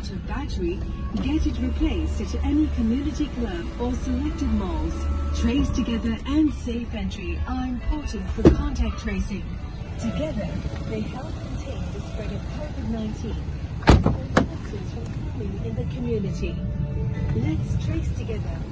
out of battery, get it replaced at any community club or selected malls. Trace Together and Safe Entry are important for contact tracing. Together, they help contain the spread of COVID-19 and prevent clusters from forming in the community. Let's trace together.